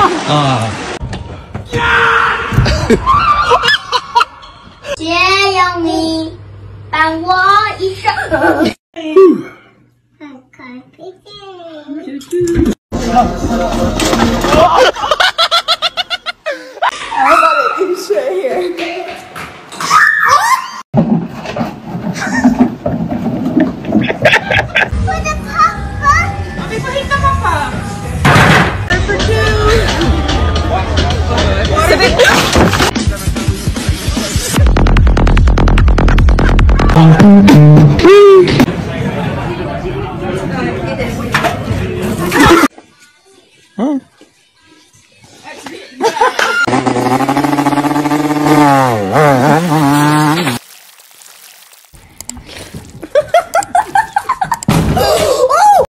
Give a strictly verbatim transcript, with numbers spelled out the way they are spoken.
啊！ 谢有你伴我一生。很开心。 Everybody eat shit here. For the papa. Okay, so he's the papa. For two. Huh?